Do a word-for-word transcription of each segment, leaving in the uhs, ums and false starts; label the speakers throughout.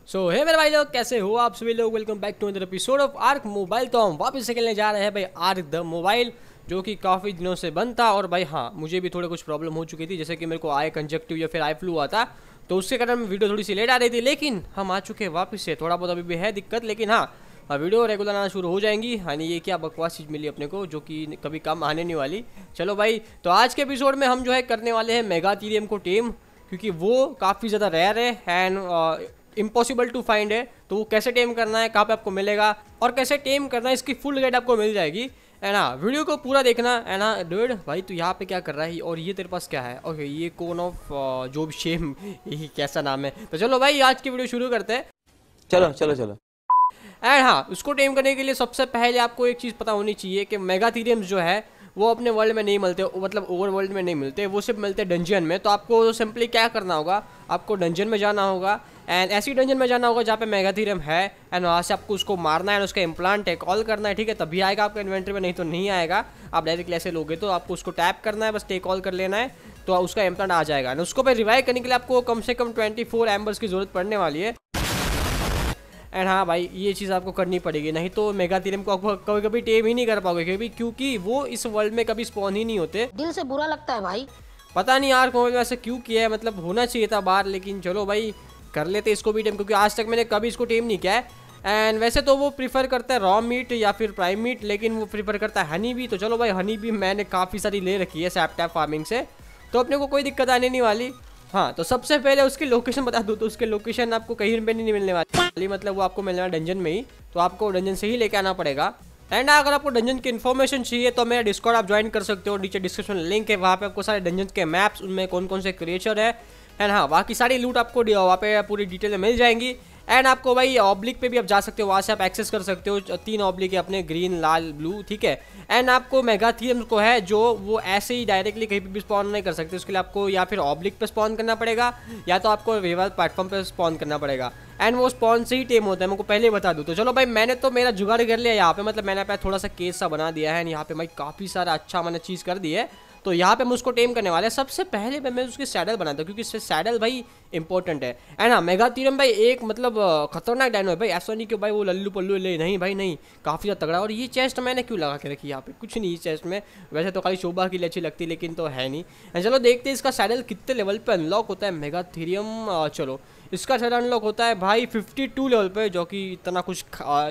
Speaker 1: सो हे मेरे भाई लोग, कैसे हो आप सभी लोग। Welcome back to another episode of ARK mobile. तो हम वापस से खेलने जा रहे हैं भाई आर्क द मोबाइल, जो कि काफ़ी दिनों से बंद था। और भाई हाँ, मुझे भी थोड़े कुछ प्रॉब्लम हो चुकी थी, जैसे कि मेरे को आई कंजक्टिव या फिर आई फ्लू आता, तो उसके कारण वीडियो थोड़ी सी लेट आ रही थी। लेकिन हम आ चुके हैं वापस से। थोड़ा बहुत अभी भी है दिक्कत, लेकिन हाँ वीडियो रेगुलर आना शुरू हो जाएंगी। यानी ये क्या बकवास चीज़ मिली अपने को, जो कि कभी कम आने नहीं वाली। चलो भाई, तो आज के एपिसोड में हम जो है करने वाले हैं मेगाथीरियम को टेम, क्योंकि वो काफ़ी ज़्यादा रेयर है एंड इम्पॉसिबल टू फाइंड है। तो वो कैसे टेम करना है, कहाँ पे आपको मिलेगा और कैसे टेम करना है, इसकी फुल गाइड आपको मिल जाएगी। है ना, वीडियो को पूरा देखना है ना। डूड भाई तू यहाँ पे क्या कर रहा है, और ये तेरे पास क्या है? ओके, ये कोन ऑफ जो भी शेम, यही कैसा नाम है। तो चलो भाई आज की वीडियो शुरू करते हैं।
Speaker 2: चलो चलो चलो।
Speaker 1: एंड हाँ, उसको टेम करने के लिए सबसे पहले आपको एक चीज़ पता होनी चाहिए कि मेगाथीरियम्स जो है वो अपने वर्ल्ड में नहीं मिलते, मतलब ओवर वर्ल्ड में नहीं मिलते, वो सिर्फ मिलते हैं डंजन में। तो आपको सिंपली क्या करना होगा, आपको डंजन में जाना होगा एंड ऐसी डंजन में जाना होगा जहाँ पे मेगाथीरियम है, एंड वहाँ से आपको उसको मारना है, उसका इम्प्लांट है कॉल करना है। ठीक है, तभी आएगा आपका इन्वेंटरी में, नहीं तो नहीं आएगा। आप डायरेक्टली ऐसे लोगे तो आपको उसको टैप करना है, बस टेक कॉल कर लेना है, तो उसका इम्प्लांट आ जाएगा। एंड उसको फिर रिवाइव करने के लिए आपको कम से कम ट्वेंटी फोर एम्बर्स की जरूरत पड़ने वाली है। एंड हाँ भाई, ये चीज़ आपको करनी पड़ेगी, नहीं तो मेगाथीरियम को आपको कभी कभी टेम ही नहीं कर पाओगे, क्योंकि क्योंकि वो इस वर्ल्ड में कभी स्पॉन ही नहीं होते।
Speaker 3: दिल से बुरा लगता है भाई।
Speaker 1: पता नहीं यार कौन ऐसे क्यों किया है, मतलब होना चाहिए था बाहर। लेकिन चलो भाई, कर लेते इसको भी टेम, क्योंकि आज तक मैंने कभी इसको टेम नहीं किया है। एंड वैसे तो वो प्रीफर करता है रॉ मीट या फिर प्राइम मीट, लेकिन वो प्रीफर करता है हनी भी। तो चलो भाई, हनी भी मैंने काफ़ी सारी ले रखी है सैपटैप फार्मिंग से, तो अपने को कोई दिक्कत आने नहीं वाली। हाँ, तो सबसे पहले उसकी लोकेशन बता दूँ तो उसके लोकेशन आपको कहीं पे नहीं मिलने वाली, मतलब वो आपको मिलना है डंजन में ही। तो आपको डंजन से ही लेके आना पड़ेगा। एंड अगर आपको डंजन की इन्फॉर्मेशन चाहिए तो मेरा डिस्कॉर्ड आप ज्वाइन कर सकते हो, नीचे डिस्क्रिप्शन में लिंक है, वहाँ पे आपको सारे डंजन के मैप्स, उनमें कौन कौन से क्रिएचर है एंड हाँ बाकी सारी लूट आपको वहाँ पे पूरी डिटेल में मिल जाएंगी। एंड आपको भाई ऑब्लिक पे भी आप जा सकते हो, वहाँ से आप एक्सेस कर सकते हो। तीन ऑब्लिक है अपने, ग्रीन लाल ब्लू, ठीक है। एंड आपको मेगाथीरियम को है जो वो ऐसे ही डायरेक्टली कहीं पे भी स्पॉन नहीं कर सकते, उसके लिए आपको या फिर ऑब्लिक पे स्पॉन करना पड़ेगा या तो आपको रिवाइवल प्लेटफॉर्म पे स्पॉन करना पड़ेगा। एंड वो स्पॉन से ही टेम होता है, मैं को पहले बता दूँ। तो चलो भाई, मैंने तो मेरा जुगाड़ कर लिया यहाँ पे, मतलब मैंने पे थोड़ा सा केस सा बना दिया है। यहाँ पे भाई काफ़ी सारा अच्छा मैंने चीज़ कर दी है। तो यहाँ पे हम उसको टेम करने वाले हैं। सबसे पहले मैं उसकी सैडल बनाता हूँ, क्योंकि इससे सैडल भाई इंपॉर्टेंट है। एंड हाँ, मेगाथीरियम भाई एक मतलब खतरनाक डायनो है भाई, ऐसा नहीं कि भाई वो लल्लू पल्लू ले, नहीं भाई नहीं, काफ़ी ज़्यादा तगड़ा। और ये चेस्ट मैंने क्यों लगा के रखी यहाँ पे, कुछ नहीं चेस्ट में, वैसे तो खाली शोभा की लिए अच्छी लगती, लेकिन तो है नहीं। एंड चलो देखते हैं इसका सैडल कितने लेवल पे अनलॉक होता है मेगाथीरियम। चलो, इसका सैडल अनलॉक होता है भाई फिफ्टी टू लेवल पे, जो कि इतना कुछ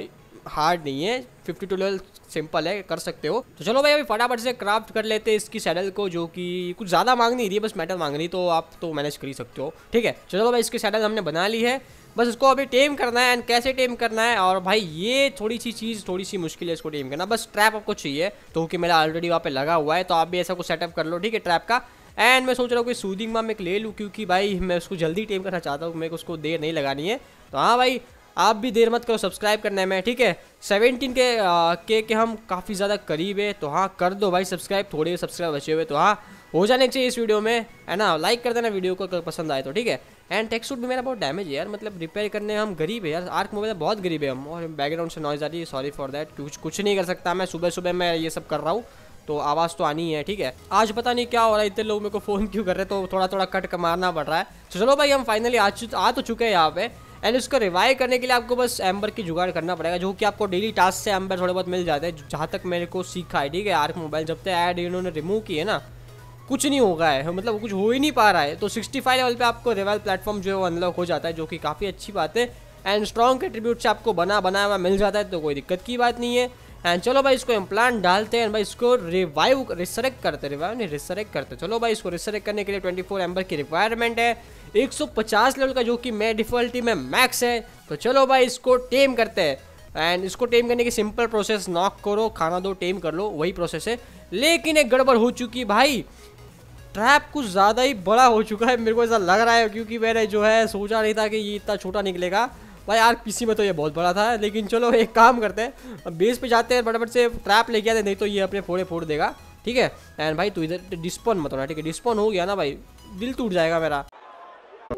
Speaker 1: हार्ड नहीं है। फिफ्टी टू लेवल सिंपल है, कर सकते हो। तो चलो भाई अभी फटाफट से क्राफ्ट कर लेते हैं इसकी सैडल को, जो कि कुछ ज़्यादा मांग नहीं रही है, बस मेटल मांग रही, तो आप तो मैनेज कर ही सकते हो। ठीक है, चलो भाई इसकी सैडल हमने बना ली है, बस इसको अभी टेम करना है। एंड कैसे टेम करना है, और भाई ये थोड़ी सी चीज़ थोड़ी सी मुश्किल है इसको टेम करना। बस ट्रैप आपको चाहिए, तो कि मेरा ऑलरेडी वहाँ पे लगा हुआ है, तो आप भी ऐसा कुछ सेटअप कर लो, ठीक है, ट्रैप का। एंड मैं सोच रहा हूँ कि सूदिंग माम एक ले लूँ, क्योंकि भाई मैं उसको जल्दी टेम करना चाहता हूँ, मेरे को उसको देर नहीं लगानी है। तो हाँ भाई, आप भी देर मत करो सब्सक्राइब करने में, ठीक है। सेवनटीन के आ, के के हम काफ़ी ज़्यादा करीब है, तो हाँ कर दो भाई सब्सक्राइब, थोड़े सब्सक्राइब बचे हुए तो हाँ हो जाने चाहिए इस वीडियो में, है ना। लाइक कर देना वीडियो को अगर पसंद आए तो, ठीक है। एंड टेक्स्ट सूट भी मेरा बहुत डैमेज है यार, मतलब रिपेयर करने हम गरीब है यार, आर्क मोबाइल बहुत गरीब है हम। और बैकग्राउंड से नॉइज आ रही है, सॉरी फॉर दैट, कुछ कुछ नहीं कर सकता मैं, सुबह सुबह मैं ये सब कर रहा हूँ, तो आवाज़ तो आनी है, ठीक है। आज पता नहीं क्या हो रहा है, इतने लोग मेरे को फ़ोन क्यों कर रहे हैं, तो थोड़ा थोड़ा कट मारना पड़ रहा है। तो चलो भाई, हम फाइनली आ आ तो चुके हैं यहाँ पे। एंड इसको रिवाइव करने के लिए आपको बस एम्बर की जुगाड़ करना पड़ेगा, जो कि आपको डेली टास्क से एम्बर थोड़े बहुत मिल जाते हैं, जहाँ तक मेरे को सीखा है, ठीक है। आर्क मोबाइल जब तक ऐड इन्होंने रिमूव की है ना, कुछ नहीं होगा है, मतलब कुछ हो ही नहीं पा रहा है। तो सिक्सटी फाइव लेवल पे आपको रिवाइव प्लेटफॉर्म जो है वो अनलॉक हो जाता है, जो कि काफ़ी अच्छी बात है। एंड स्ट्रॉन्ग एट्रीब्यूट से आपको बना बनाया हुआ मिल जाता है, तो कोई दिक्कत की बात नहीं है। एंड चलो भाई, इसको इम्प्लांट डालते हैं भाई, इसको रिवाइव रिसरेक्ट करते, रिवाइव नहीं रिसरेक्ट करते। चलो भाई, इसको रिसरेक्ट करने के लिए ट्वेंटी फोर एम्बर की रिक्वायरमेंट है, एक सौ पचास लेवल का, जो कि मैं डिफॉल्टी में मैक्स है। तो चलो भाई इसको टेम करते हैं। एंड इसको टेम करने की सिंपल प्रोसेस, नॉक करो, खाना दो, टेम कर लो, वही प्रोसेस है। लेकिन एक गड़बड़ हो चुकी भाई, ट्रैप कुछ ज़्यादा ही बड़ा हो चुका है, मेरे को ऐसा लग रहा है, क्योंकि मैंने जो है सोचा नहीं था कि ये इतना छोटा निकलेगा भाई। यार पीसी में तो ये बहुत बड़ा था, लेकिन चलो एक काम करते हैं, अब बेस पे जाते हैं, फटाफट से ट्रैप लेके आते, नहीं तो ये अपने फोड़े फोड़ देगा, ठीक है। एंड भाई तू इधर डिस्पॉन मत होना, ठीक है, डिस्पॉन हो गया ना भाई, दिल टूट जाएगा मेरा।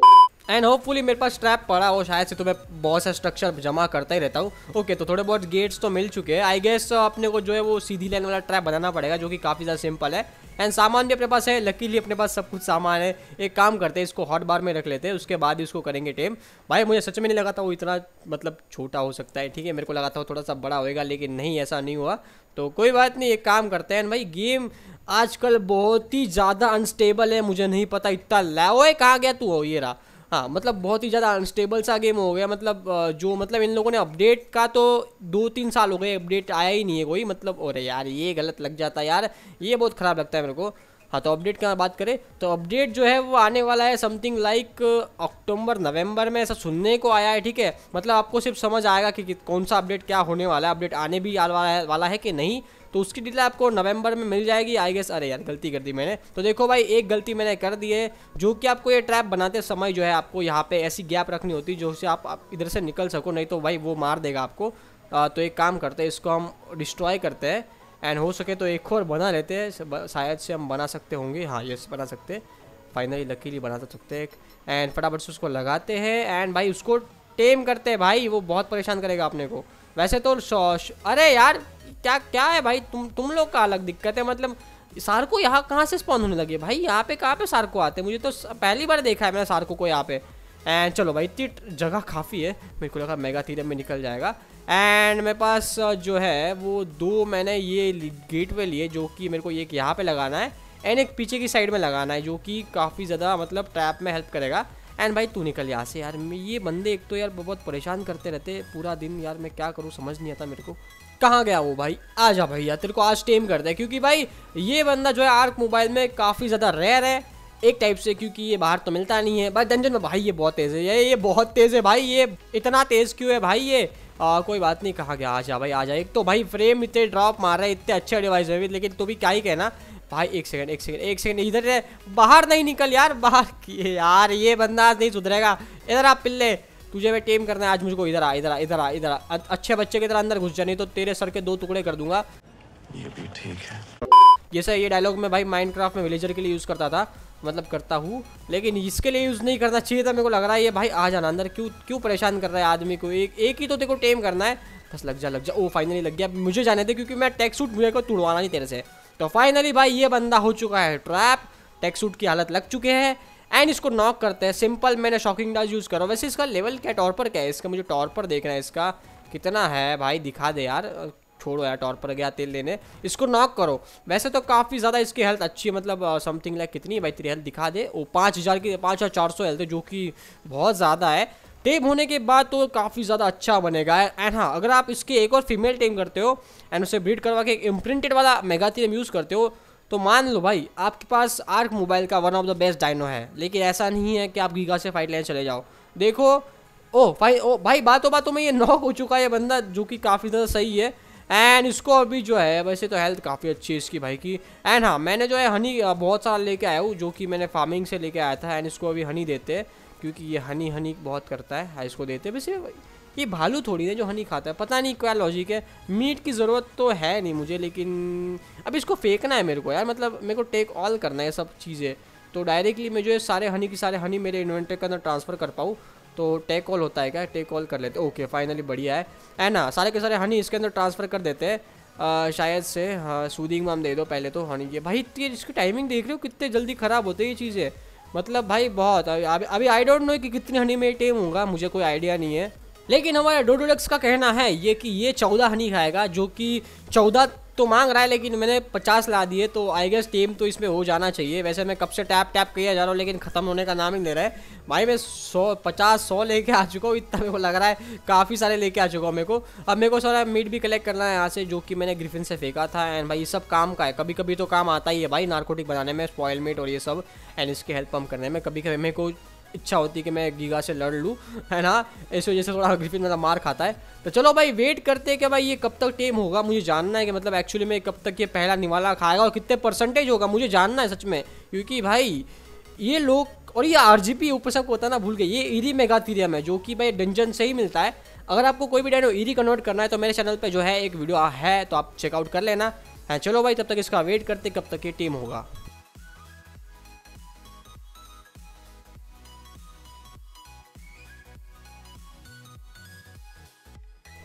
Speaker 1: एंड होपफुली मेरे पास ट्रैप पड़ा हो शायद से, तो मैं बहुत सा स्ट्रक्चर जमा करता ही रहता हूँ। ओके तो थोड़े बहुत गेट्स तो मिल चुके हैं। आई गेस अपने को जो है वो सीधी लाइन वाला ट्रैप बनाना पड़ेगा, जो कि काफ़ी ज़्यादा सिंपल है। एंड सामान भी अपने पास है, लकीली अपने पास सब कुछ सामान है। एक काम करते हैं, इसको हॉट बार में रख लेते हैं, उसके बाद इसको करेंगे टेम। भाई मुझे सच में नहीं लगा था वो इतना मतलब छोटा हो सकता है, ठीक है, मेरे को लगा था वो थोड़ा सा बड़ा होएगा, लेकिन नहीं, ऐसा नहीं हुआ। तो कोई बात नहीं, एक काम करते हैं भाई। गेम आजकल बहुत ही ज़्यादा अनस्टेबल है, मुझे नहीं पता इतना लैओए कहाँ गया तू हो, ये रहा। हाँ मतलब बहुत ही ज़्यादा अनस्टेबल सा गेम हो गया। मतलब जो मतलब इन लोगों ने अपडेट का तो दो तीन साल हो गए, अपडेट आया ही नहीं है कोई। मतलब अरे यार ये गलत लग जाता है यार, ये बहुत ख़राब लगता है मेरे को। हाँ तो अपडेट की बात करें तो अपडेट जो है वो आने वाला है समथिंग लाइक अक्टूबर नवंबर में, ऐसा सुनने को आया है, ठीक है। मतलब आपको सिर्फ समझ आएगा कि, कि कौन सा अपडेट क्या होने वाला है, अपडेट आने भी वाला है, वाला है कि नहीं, तो उसकी डिटेल आपको नवंबर में मिल जाएगी आई गेस। अरे यार गलती कर दी मैंने। तो देखो भाई एक गलती मैंने कर दी है, जो कि आपको ये ट्रैप बनाते समय जो है आपको यहाँ पे ऐसी गैप रखनी होती है जो से आप, आप इधर से निकल सको, नहीं तो भाई वो मार देगा आपको। आ, तो एक काम करते हैं, इसको हम डिस्ट्रॉय करते हैं एंड हो सके तो एक और बना लेते हैं, शायद से हम बना सकते होंगे। हाँ यस बना सकते हैं, फाइनली लकीली बना सकते हैं। एंड फटाफट से उसको लगाते हैं एंड भाई उसको टेम करते हैं। भाई वो बहुत परेशान करेगा अपने को वैसे तो। अरे यार क्या क्या है भाई, तुम तुम लोग का अलग दिक्कत है। मतलब सार्को यहाँ कहाँ से स्पॉन होने लगे भाई, यहाँ पे कहाँ पे सार्को आते हैं, मुझे तो पहली बार देखा है मैंने सार्को को यहाँ पे। एंड चलो भाई इतनी जगह काफ़ी है, मेरे को लगा मेगा थीरम में निकल जाएगा। एंड मेरे पास जो है वो दो मैंने ये गेट वे लिए, जो कि मेरे को एक यहाँ पे लगाना है एंड एक पीछे की साइड में लगाना है, जो कि काफ़ी ज़्यादा मतलब ट्रैप में हेल्प करेगा। एंड भाई तू निकल यहाँ से यार, ये बंदे एक तो यार बहुत परेशान करते रहते पूरा दिन यार, मैं क्या करूँ समझ नहीं आता मेरे को। कहाँ गया वो भाई, आ जा भैया तेरे को आज टेम करते हैं, क्योंकि भाई ये बंदा जो है आर्क मोबाइल में काफ़ी ज़्यादा रेयर है एक टाइप से, क्योंकि ये बाहर तो मिलता नहीं है। बस डंजन में भाई ये बहुत तेज़ है, ये ये बहुत तेज़ है भाई, ये इतना तेज़ क्यों है भाई ये। आ, कोई बात नहीं, कहाँ गया, आ जा भाई आ जा। एक तो भाई फ्रेम इतने ड्रॉप मार रहे हैं, इतने अच्छे डिवाइस है लेकिन तू भी क्या ही कहना भाई। एक सेकंड एक सेकंड एक सेकंड इधर है, बाहर नहीं निकल यार, बाहर किए यार, ये बंदा आज नहीं सुधरेगा। इधर आप पिल्ले, तुझे मैं टेम करना है आज मुझको। इधर आ इधर आ इधर आ इधर आ, अच्छे बच्चे की तरह अंदर घुस जा, नहीं तो तेरे सर के दो टुकड़े कर दूंगा।
Speaker 2: ये भी ठीक है।
Speaker 1: ये सर ये डायलॉग मैं भाई माइनक्राफ्ट में विलेजर के लिए यूज़ करता था, मतलब करता हूँ, लेकिन इसके लिए यूज़ नहीं करना चाहिए था। मेरे को लग रहा है ये भाई आ जाना अंदर, क्यों क्यों परेशान कर रहा है आदमी को। एक एक ही तो देखो टेम करना है, बस लग जा लग जा। ओ फाइनली लग गया, मुझे जाने दे क्योंकि मैं टेक सूट मुझे को तुड़वाना नहीं तेरे से। तो फाइनली भाई ये बंदा हो चुका है ट्रैप, टेक सूट की हालत लग चुके हैं एंड इसको नॉक करते हैं। सिंपल मैंने शॉकिंग डाज यूज़ करा। वैसे इसका लेवल क्या, टॉर्पर क्या है इसका, मुझे टॉर्पर देखना है इसका कितना है भाई, दिखा दे यार। छोड़ो यार, टॉर्पर गया तेल लेने, इसको नॉक करो। वैसे तो काफ़ी ज़्यादा इसकी हेल्थ अच्छी है, मतलब समथिंग लाइक कितनी है भाई तेरी हेल्थ दिखा दे। ओ पाँच हज़ार की पाँच हज़ार चार सौ हेल्थ है, जो कि बहुत ज़्यादा है। टेम होने के बाद तो काफ़ी ज़्यादा अच्छा बनेगा। एंड हाँ अगर आप इसके एक और फीमेल टेम करते हो एंड उसे ब्रीड करवा के एक इम्प्रिंटेड वाला मेगा थीरम यूज़ करते हो, तो मान लो भाई आपके पास आर्क मोबाइल का one of the best dino है। लेकिन ऐसा नहीं है कि आप गीगा से फाइट लेने चले जाओ। देखो ओ भाई ओ भाई बातों बातों में ये नॉक हो चुका है बंदा, जो कि काफ़ी ज़्यादा सही है। एंड इसको अभी जो है वैसे तो हेल्थ काफ़ी अच्छी है इसकी भाई की। एंड हाँ मैंने जो है हनी बहुत सारा लेके आया हूँ, जो कि मैंने फार्मिंग से लेके आया था। एंड इसको अभी हनी देते हैं, क्योंकि ये हनी हनी बहुत करता है। हाँ इसको देते हैं। वैसे ये भालू थोड़ी है जो हनी खाता है, पता नहीं क्या लॉजिक है। मीट की ज़रूरत तो है नहीं मुझे, लेकिन अब इसको फेंकना है मेरे को यार, मतलब मेरे को टेक ऑल करना है सब चीज़ें। तो डायरेक्टली मैं जो है सारे हनी की सारे हनी मेरे इन्वेंटरी के अंदर ट्रांसफ़र कर पाऊँ, तो टेक ऑल होता है क्या, टेक ऑल कर लेते। ओके फाइनली बढ़िया है। है ना, सारे के सारे हनी इसके अंदर ट्रांसफ़र कर देते हैं शायद से। हाँ सूदिंग माम दे दो पहले तो हनी के। भाई इसकी टाइमिंग देख रहे हो कितने जल्दी ख़राब होते हैं ये चीज़ें, मतलब भाई बहुत। अभी अभी आई डोंट नो कि कितनी हनी में टेम होगा, मुझे कोई आइडिया नहीं है। लेकिन हमारा डोडोडेक्स का कहना है ये कि ये चौदह हनी खाएगा, जो कि चौदह तो मांग रहा है, लेकिन मैंने पचास ला दिए, तो आई गेस टेम तो इसमें हो जाना चाहिए। वैसे मैं कब से टैप टैप किया जा रहा हूँ, लेकिन ख़त्म होने का नाम ही नहीं ले रहा है भाई। मैं सौ पचास सौ लेके आ चुका हूँ, इतना मेरे को लग रहा है काफ़ी सारे लेके आ चुका हूँ मेरे को। अब मेरे को सारा मीट भी कलेक्ट करना है यहाँ से, जो कि मैंने ग्रिफिन से फेंका था। एंड भाई ये सब काम का है, कभी कभी तो काम आता ही है भाई नार्कोटिक बनाने में, स्पॉइल मीट और ये सब। एंड इसकी हेल्प पम्प करने में कभी कभी मेरे को इच्छा होती है कि मैं गीगा से लड़ लूँ, है ना, इस वजह से थोड़ा ग्रिफिन मेरा मार खाता है। तो चलो भाई वेट करते हैं कि भाई ये कब तक टेम होगा। मुझे जानना है कि मतलब एक्चुअली में कब तक ये पहला निवाला खाएगा और कितने परसेंटेज होगा, मुझे जानना है सच में। क्योंकि भाई ये लोग, और ये आरजीपी ऊपर सबको होता ना भूल गए, ये ईरी मेगाथीरियम है, जो कि भाई डंजन से ही मिलता है। अगर आपको कोई भी डायनो ईरी कन्वर्ट करना है तो मेरे चैनल पर जो है एक वीडियो है, तो आप चेकआउट कर लेना है। चलो भाई तब तक इसका वेट करते कब तक ये टेम होगा।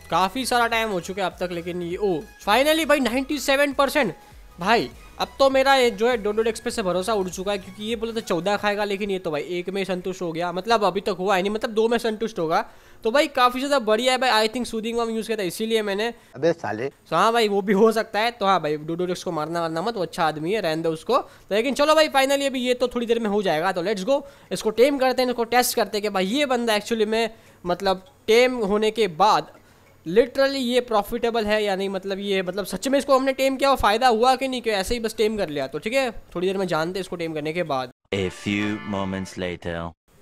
Speaker 1: काफ़ी सारा टाइम हो चुका है अब तक, लेकिन ये ओ फाइनली भाई नाइन्टी सेवन परसेंट भाई। अब तो मेरा ये जो है डोडो एक्सप्रेस से भरोसा उड़ चुका है, क्योंकि ये बोला तो चौदह खाएगा, लेकिन ये तो भाई एक में संतुष्ट हो गया। मतलब अभी तक हुआ है नहीं, मतलब दो में संतुष्ट होगा। तो भाई काफ़ी ज़्यादा बढ़िया है भाई। आई थिंक सूदिंग वाम यूज़ किया था इसीलिए मैंने।
Speaker 3: अबे साले।
Speaker 1: तो हाँ भाई वो भी हो सकता है। तो हाँ भाई डोडो को मारना वारना मत, वो अच्छा आदमी है, रहने दो उसको। लेकिन चलो भाई फाइनली अभी ये तो थोड़ी देर में हो जाएगा। तो लेट्स गो, इसको टेम करते हैं, इसको टेस्ट करते हैं कि भाई ये बंदा एक्चुअली में मतलब टेम होने के बाद लिटरली ये प्रॉफिटेबल है या नहीं। मतलब ये मतलब सच में इसको हमने टेम किया, वो फायदा हुआ कि नहीं, कि ऐसे ही बस टेम कर लिया। तो ठीक है, थोड़ी देर में जानते हैं इसको टेम करने के बाद।
Speaker 4: A few moments later.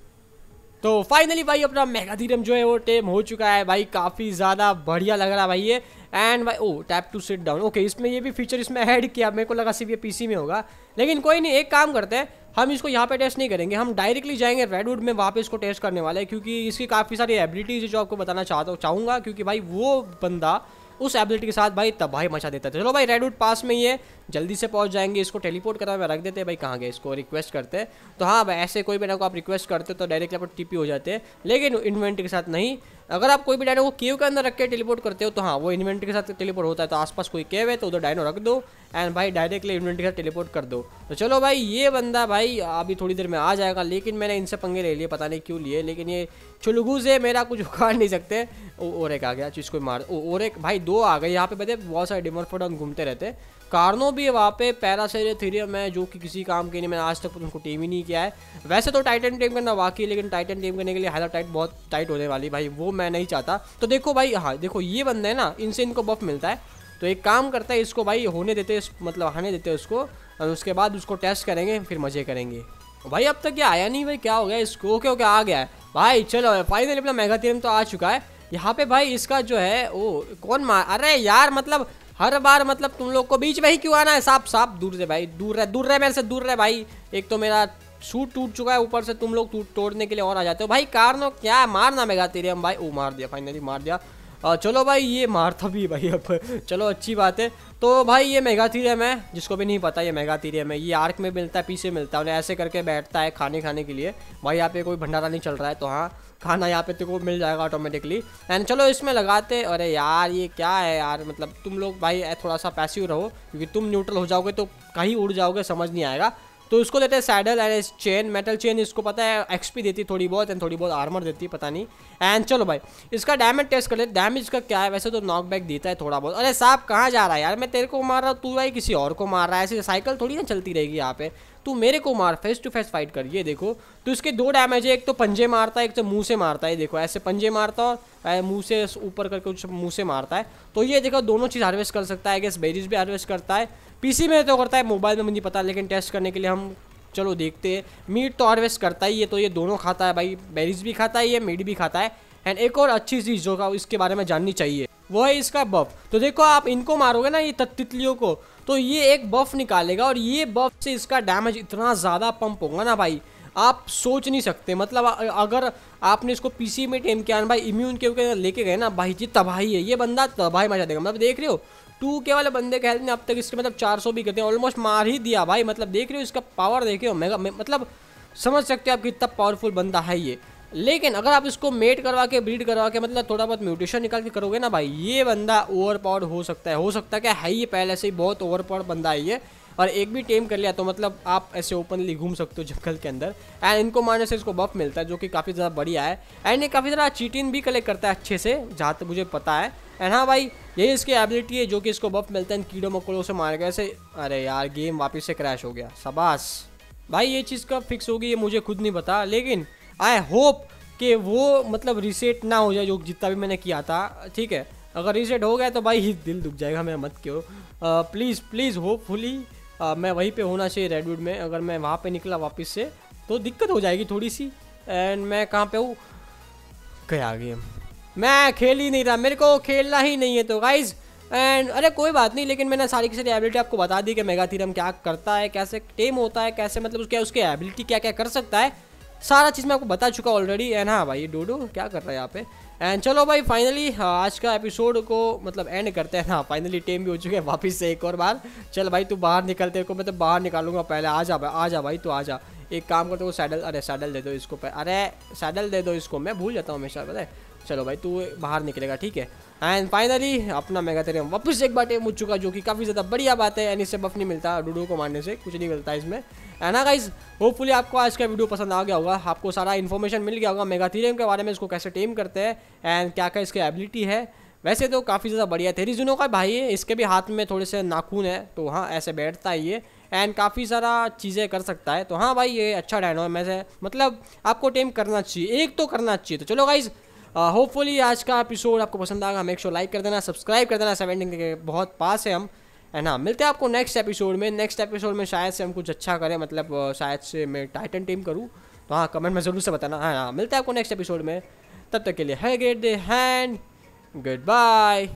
Speaker 1: तो फाइनली भाई अपना मेगाथीरियम जो है वो टेम हो चुका है भाई। काफ़ी ज़्यादा बढ़िया लग रहा है भाई ये। एंड भाई oh tap to sit down, okay इसमें ये भी फीचर इसमें ऐड किया। मेरे को लगा सिर्फ ये पीसी में होगा, लेकिन कोई नहीं, एक काम करते हैं, हम इसको यहाँ पे टेस्ट नहीं करेंगे, हम डायरेक्टली जाएंगे रेडवुड में, वहाँ पे इसको टेस्ट करने वाले हैं। क्योंकि इसकी काफ़ी सारी एबिलिटीज जो आपको बताना चाहता हूँ चाहूँगा, क्योंकि भाई वो बंदा उस एबिलिटी के साथ भाई तबाही मचा देता है। चलो भाई रेडवुड पास में ये जल्दी से पहुंच जाएंगे। इसको टेलीपोर्ट करा में रख देते हैं भाई। कहाँ गए, इसको रिक्वेस्ट करते हैं। तो हाँ भाई ऐसे कोई भी डायनो को आप रिक्वेस्ट करते हो तो डायरेक्टली आप टीपी हो जाते हैं, लेकिन इन्वेंट्री के साथ नहीं। अगर आप कोई भी डायनो को केव के अंदर रख के टेलीपोर्ट करते हो तो हाँ वो इन्वेंट्री के साथ टेलीपोर्ट होता है। तो आसपास कोई केव है तो उधर डायनो रख दो एंड भाई डायरेक्टली इन्वेंट्री के साथ टेलीपोर्ट कर दो। तो चलो भाई ये बंदा भाई अभी थोड़ी देर में आ जाएगा, लेकिन मैंने इनसे पंगे ले लिए, पता नहीं क्यों लिए, लेकिन ये चुलगू से मेरा कुछ उखाड़ नहीं सकते। और एक आ गया, चीज़ को मार। और एक भाई दो आ गए यहाँ पे, बता बहुत सारे डिमोर्फोडॉन घूमते रहते। कार्नो भी है वहाँ पे, पैरासेरेथेरियम है जो कि किसी काम के नहीं, मैंने आज तक उनको टीम ही नहीं किया है। वैसे तो टाइटन टीम करना वाकई, लेकिन टाइटन टीम करने के लिए हाइला टाइट बहुत टाइट होने वाली भाई, वो मैं नहीं चाहता। तो देखो भाई, हाँ देखो ये बंदा है ना, इनसे इनको बफ मिलता है। तो एक काम करता है, इसको भाई होने देते, मतलब आने देते उसको, और उसके बाद उसको टेस्ट करेंगे, फिर मजे करेंगे। भाई अब तक ये आया नहीं भाई, क्या हो गया इसको? ओके ओके आ गया है भाई। चलो फाइनली अपना मेगाथीरियम तो आ चुका है यहाँ पे भाई। इसका जो है ओ कौन मार, अरे यार मतलब हर बार मतलब तुम लोग को बीच में ही क्यों आना है? साफ साफ दूर से भाई, दूर रहे, दूर रहे मेरे से, दूर रहे भाई। एक तो मेरा शूट टूट चुका है, ऊपर से तुम लोग टूट तोड़ने के लिए और आ जाते हो भाई। कार्नो क्या मारना मेगाथीरियम भाई। ओ मार दिया, फाइनली मार दिया। आ, चलो भाई ये मारता भी भाई अब, चलो अच्छी बात है। तो भाई ये मेगाथीरियम है, जिसको भी नहीं पता ये मेगाथीरियम है। ये आर्क में मिलता है, पीछे मिलता है, उन्हें ऐसे करके बैठता है खाने खाने के लिए भाई। यहाँ पे कोई भंडारा नहीं चल रहा है, तो हाँ खाना यहाँ पे तेरे को मिल जाएगा ऑटोमेटिकली। एंड चलो इसमें लगाते। अरे यार ये क्या है यार, मतलब तुम लोग भाई थोड़ा सा पैसिव रहो, क्योंकि तुम न्यूट्रल हो जाओगे तो कहीं उड़ जाओगे, समझ नहीं आएगा। तो इसको देते हैं saddle and chain, metal chain. इसको पता है एक्सपी देती है थोड़ी बहुत, एंड थोड़ी बहुत आर्मर देती है, पता नहीं। एंड चलो भाई इसका डैमेज टेस्ट कर ले। डैमेज का क्या है, वैसे तो नॉकबैक देता है थोड़ा बहुत। अरे साहब कहाँ जा रहा है यार, मैं तेरे को मार रहा हूँ, तू भाई किसी और को मार रहा है। ऐसे साइकिल थोड़ी ना चलती रहेगी यहाँ पे। तू मेरे को मार, फेस टू फेस फाइट कर। ये देखो तो इसके दो डैमेज है, एक तो पंजे मारता है, एक तो मुंह से मारता है। देखो ऐसे पंजे मारता है, मुंह से ऊपर करके कुछ मुंह से मारता है। तो ये देखो दोनों चीज़ हार्वेस्ट कर सकता है। गैस बेरीज भी हार्वेस्ट करता है, पीसी में तो करता है, मोबाइल में मुझे पता, लेकिन टेस्ट करने के लिए हम चलो देखते हैं। मीट तो हार्वेस्ट करता ही है, तो ये दोनों खाता है भाई, बेरीज भी खाता है, ये मीट भी खाता है। एंड एक और अच्छी चीज़ जो इसके बारे में जाननी चाहिए वो है इसका बफ। तो देखो आप इनको मारोगे ना, ये तितलियों को, तो ये एक बफ निकालेगा, और ये बफ से इसका डैमेज इतना ज़्यादा पंप होगा ना भाई, आप सोच नहीं सकते। मतलब अगर आपने इसको पीसी में टेम किया भाई, इम्यून के लेके गए ना भाई, जी तबाही है, ये बंदा तबाही मचा देगा। मतलब देख रहे हो टू के वाले बंदे के हेल्थ ने अब तक इसके मतलब चार सौ भी करते हैं, ऑलमोस्ट मार ही दिया भाई। मतलब देख रहे हो इसका पावर, देखे हो मेगा, मतलब समझ सकते हो आप कितना पावरफुल बंदा है ये। लेकिन अगर आप इसको मेट करवा के, ब्रीड करवा के, मतलब थोड़ा बहुत म्यूटेशन निकाल के करोगे ना भाई, ये बंदा ओवर पावर हो सकता है। हो सकता है क्या है, ये पहले से ही बहुत ओवर पावर बंदा है ये। और एक भी टेम कर लिया तो मतलब आप ऐसे ओपनली घूम सकते हो जंगल के अंदर। एंड इनको मारने से इसको बफ मिलता है, जो कि काफ़ी ज़्यादा बढ़िया है। एंड ये काफ़ी ज़्यादा चीटिन भी कलेक्ट करता है अच्छे से, जहाँ तक मुझे पता है। एंड हाँ भाई यही इसकी एबिलिटी है, जो कि इसको बफ मिलता है कीड़ों मकोड़ों से मार के ऐसे। अरे यार गेम वापस से क्रैश हो गया, शाबाश भाई। ये चीज़ कब फिक्स होगी ये मुझे खुद नहीं पता, लेकिन आई होप कि वो मतलब रीसेट ना हो जाए, जो जितना भी मैंने किया था। ठीक है, अगर रीसेट हो गया तो भाई दिल दुख जाएगा मेरा, मत क्यों। प्लीज़ प्लीज़ होपफुली मैं वहीं पे होना चाहिए रेडवुड में। अगर मैं वहाँ पे निकला वापस से तो दिक्कत हो जाएगी थोड़ी सी। एंड मैं कहाँ पे हूँ, गया गेम, मैं खेल ही नहीं रहा, मेरे को खेलना ही नहीं है। तो गाइज एंड अरे कोई बात नहीं, लेकिन मैंने सारी की सारी एबिलिटी आपको बता दी कि मेगाथीरियम क्या करता है, कैसे टेम होता है, कैसे मतलब उसके उसकी एबिलिटी क्या क्या कर सकता है, सारा चीज़ मैं आपको बता चुका ऑलरेडी। एंड हाँ भाई डोडो क्या कर रहा है यहाँ पे। एंड चलो भाई फाइनली आज का एपिसोड को मतलब एंड करते हैं ना। फाइनली टेम भी हो चुके हैं वापस से एक और बार। चल भाई तू बाहर निकलते को मैं तो बाहर निकालूंगा पहले। आ जा भाई, आ जा भाई, तू आ जा। एक काम करते हो सैडल, अरे सैडल दे दो इसको, अरे सैडल दे दो इसको, मैं भूल जाता हूँ हमेशा, पता है। चलो भाई तू बाहर निकलेगा, ठीक है। एंड फाइनली अपना मेगाथेरियम वापस एक बार टेम हो चुका, जो कि काफ़ी ज़्यादा बढ़िया बात है। एंड इससे बफ नहीं मिलता, डूडो को मारने से कुछ नहीं मिलता इसमें। एंड ना गाइज, होपफुली आपको आज का वीडियो पसंद आ गया होगा, आपको सारा इन्फॉर्मेशन मिल गया होगा मेगाथेरियम के बारे में, इसको कैसे टेम करते हैं एंड क्या क्या इसकी एबिलिटी है। वैसे तो काफ़ी ज़्यादा बढ़िया है। थेरिज़ुनो का भाई है, इसके भी हाथ में थोड़े से नाखून है, तो हाँ ऐसे बैठता है ये एंड काफ़ी सारा चीज़ें कर सकता है। तो हाँ भाई ये अच्छा डायनो है, मैं से मतलब आपको टेम करना चाहिए, एक तो करना चाहिए। तो चलो गाइज, होपफुली आज का एपिसोड आपको पसंद आएगा। मेक श्योर लाइक कर देना, सब्सक्राइब कर देना, सेवेंटीन के बहुत पास है हम। एंड हाँ मिलते हैं आपको नेक्स्ट एपिसोड में। नेक्स्ट एपिसोड में शायद से हम कुछ अच्छा करें, मतलब शायद से मैं टाइटन टीम करूँ, तो हाँ कमेंट में ज़रूर से बताना। हाँ हाँ मिलते हैं आपको नेक्स्ट एपिसोड में, तब तक के लिए have a great day and good bye.